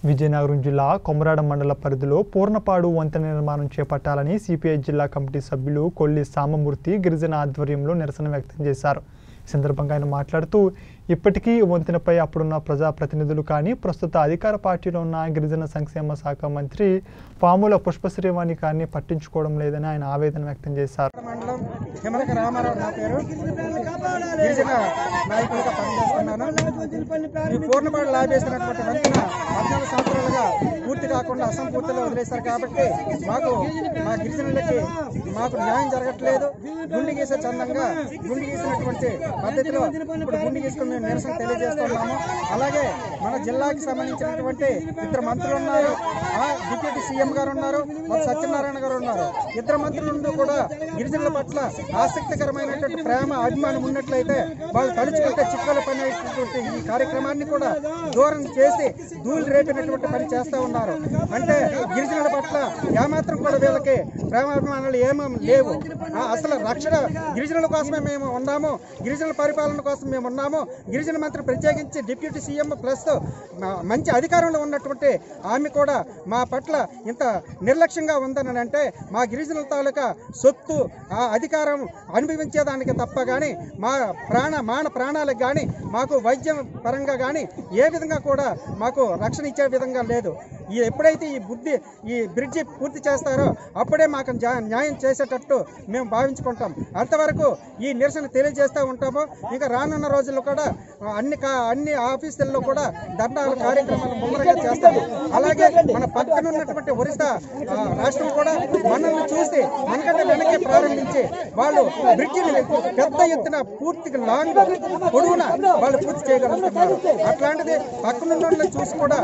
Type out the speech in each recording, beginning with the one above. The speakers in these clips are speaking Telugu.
విజయనగరం జిల్లా కొమరాడ మండల పరిధిలో పూర్ణపాడు వంతెన నిర్మాణం చేపట్టాలని సిపిఐ జిల్లా కమిటీ సభ్యులు కొల్లి సామమూర్తి గిరిజన ఆధ్వర్యంలో నిరసన వ్యక్తం చేశారు. ఈ సందర్భంగా ఆయన మాట్లాడుతూ ఇప్పటికీ వంతెనపై అప్పుడున్న ప్రజాప్రతినిధులు కానీ ప్రస్తుత అధికార పార్టీలో ఉన్న గిరిజన సంక్షేమ శాఖ మంత్రి పాముల పుష్పశ్రీవాణి కానీ పట్టించుకోవడం లేదని ఆయన ఆవేదన వ్యక్తం చేశారు. పూర్తి కాకుండా అసంపూర్తిలో వదిలేశారు కాబట్టి మా గిరిజనులకి న్యాయం జరగట్లేదు. గుండి గీసే చందంగా గుండి గీసినటువంటి పద్ధతిలో ఇప్పుడు గుండి గీసుకుని మేము నిరసన తెలియజేస్తున్నాము. అలాగే మన జిల్లాకి సంబంధించినటువంటి ఇద్దరు మంత్రులు ఉన్నారు, డిప్యూటీ సీఎం గారు ఉన్నారు, సత్యనారాయణ గారు ఉన్నారు. ఇద్దరు మంత్రులు కూడా గిరిజనుల పట్ల ఆసక్తికరమైనటువంటి ప్రేమ అభిమానం ఉన్నట్లయితే వాళ్ళు తలుచుకుంటే చిక్కుల పని ఈ కార్యక్రమాన్ని కూడా దూరం చేసి ధూళి రేపినటువంటి పని చేస్తూ ఉన్నారు. అంటే గిరిజనుల పట్ల ఏమాత్రం కూడా వీళ్ళకి ప్రేమాభిమానాలు ఏమీ లేవు. అసలు రక్షణ గిరిజనుల కోసమే మేము ఉన్నాము, గిరిజనుల పరిపాలన కోసం మేము ఉన్నాము. గిరిజన మంత్రి ప్రత్యేకించి డిప్యూటీ సీఎం ప్లస్ మంచి అధికారంలో ఉన్నటువంటి ఆమె కూడా మా పట్ల ఇంత నిర్లక్ష్యంగా ఉందని అంటే మా గిరిజనుల తాలూకా సొత్తు అధికారం అనుభవించేదానికి తప్ప కానీ మా ప్రాణాలకు కానీ మాకు వైద్యం పరంగా కానీ ఏ విధంగా కూడా మాకు రక్షణ ఇచ్చే విధంగా లేదు. ఎప్పుడైతే ఈ బ్రిడ్జి పూర్తి చేస్తారో అప్పుడే మాకు న్యాయం చేసేటట్టు మేము భావించుకుంటాం. అంతవరకు ఈ నిరసన తెలియజేస్తూ ఉంటాము. ఇంకా రానున్న రోజుల్లో కూడా అన్ని ఆఫీసుల్లో కూడా ధర్నాల కార్యక్రమాలు ముమ్మరంగా చేస్తాము. అలాగే మన పక్కన ఉన్నటువంటి ఒరిస్సా రాష్ట్రం కూడా మనల్ని చూసి మనకంటే వెనకే ప్రారంభించి వాళ్ళు బ్రిడ్జిని పెద్ద ఎత్తున పూర్తిగా లాంగ్ పొడవున వాళ్ళు పూర్తి చేయగలుగుతున్నారు. అట్లాంటిది పక్కనున్న చూసి కూడా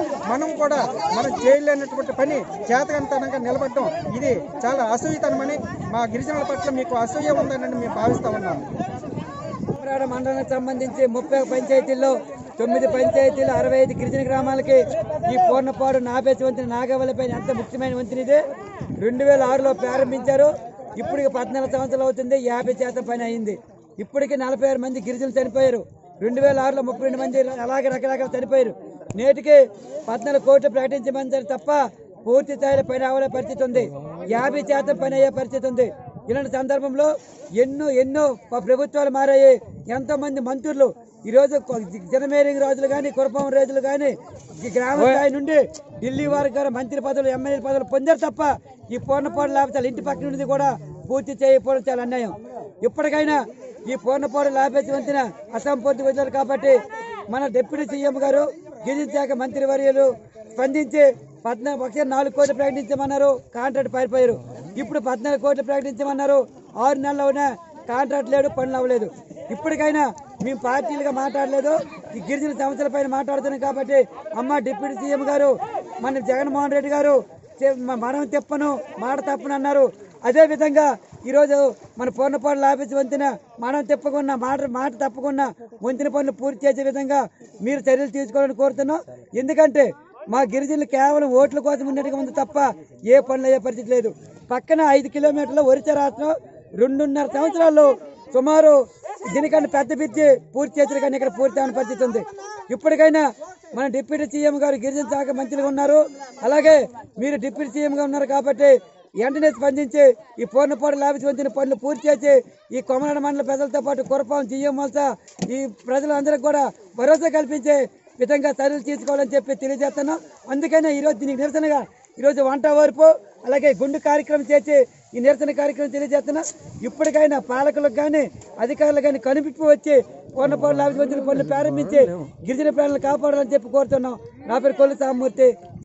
మనం చేయలేనటువంటి పని చేతకంతనంగా నిలబడటం ఇది చాలా అసూయతనమని, మా గిరిజనుల పట్ల మీకు అసూయ ఉందని మేము భావిస్తా ఉన్నాము. కొమరాడ మండలానికి సంబంధించి 30 పంచాయతీల్లో 9 పంచాయతీలు 65 గిరిజన గ్రామాలకి ఈ పూర్ణపాడు నాపేసి వంతెన నాగవల్లిపైన ఎంత ముఖ్యమైన వంతెన ఇది. 2006లో ప్రారంభించారు. ఇప్పటికి 14 సంవత్సరాలు అవుతుంది. 50% పని అయింది. ఇప్పటికి 46 మంది గిరిజనులు చనిపోయారు. 2006లో 32 మంది అలాగే రకరకాల చనిపోయారు. నేటికి 14 కోట్లు ప్రకటించమంటారు తప్ప పూర్తి స్థాయిలో పని అవలే పరిస్థితి ఉంది. 50% పని అయ్యే పరిస్థితి ఉంది. ఇలాంటి సందర్భంలో ఎన్నో ప్రభుత్వాలు మారాయి. ఎంతో మంది మంత్రులు ఈరోజు జనమేరింగ్ రాజులు కానీ కురపం రాజులు కానీ గ్రామ స్థాయి నుండి ఢిల్లీ వరకు కూడా మంత్రి పదవులు ఎమ్మెల్యే పదవులు పొందారు తప్ప ఈ పూర్ణపాడు లేకపోతే ఇంటి పక్క నుండి కూడా పూర్తి చేయకపోవడం చాలా అన్యాయం. ఇప్పటికైనా ఈ పూర్ణపాడు లాభేసి వంతెన అసంపూర్తి వదిలారు కాబట్టి మన డిప్యూటీ సీఎం గారు గిరిజన శాఖ మంత్రి వర్యులు స్పందించి 4 కోట్లు ప్రకటించమన్నారు. కాంట్రాక్ట్ పారిపోయారు. ఇప్పుడు 14 కోట్లు ప్రకటించమన్నారు. 6 నెలల్లోనే కాంట్రాక్ట్ లేడు, పనులు అవ్వలేదు. ఇప్పటికైనా మేము పార్టీలుగా మాట్లాడలేదు, ఈ గిరిజన సమస్యల పైన మాట్లాడుతున్నాం కాబట్టి డిప్యూటీ సీఎం గారు మన జగన్మోహన్ రెడ్డి గారు మనం తెప్పను మాట తప్పను అన్నారు. అదేవిధంగా ఈరోజు మన పూర్ణపాడు లాభేసి వంతెన మనం తెప్పకుండా మాట తప్పకుండా వంతెన పనులు పూర్తి చేసే విధంగా మీరు చర్యలు తీసుకోవాలని కోరుతున్నాం. ఎందుకంటే మా గిరిజనులు కేవలం ఓట్ల కోసం ఉన్నట్టుగా ఉంది తప్ప ఏ పనులు అయ్యే పరిస్థితి లేదు. పక్కన 5 కిలోమీటర్ల ఒరిస్సా రాష్ట్రం 2.5 సంవత్సరాల్లో సుమారు దీనికన్నా పెద్ద బ్రిడ్జి పూర్తి చేసిన కానీ ఇక్కడ పూర్తి అవని పరిస్థితి ఉంది. ఇప్పటికైనా మన డిప్యూటీ సీఎం గారు గిరిజన శాఖ మంత్రిగా ఉన్నారు. అలాగే మీరు డిప్యూటీ సీఎంగా ఉన్నారు కాబట్టి వెంటనే స్పందించి ఈ పూర్ణపాడు లాభేసి వంతెన పనులు పూర్తి చేసి ఈ కొమరాడ మండల ప్రజలతో పాటు కురపం జిఎం వలస ఈ ప్రజలందరికీ కూడా భరోసా కల్పించే విధంగా చర్యలు తీసుకోవాలని చెప్పి తెలియజేస్తున్నాం. అందుకనే ఈరోజు దీనికి నిరసనగా ఈరోజు వంట ఓర్పు అలాగే గుండు కార్యక్రమం చేసి ఈ నిరసన కార్యక్రమం తెలియజేస్తున్నాం. ఇప్పటికైనా పాలకులకు కానీ అధికారులు కానీ కనిపించి వచ్చి పూర్ణపాడు లాభేసి వంతెన పనులు ప్రారంభించి గిరిజన ప్రాణాలను కాపాడాలని చెప్పి కోరుతున్నాం. నా పేరు కొల్లి సామమూర్తి.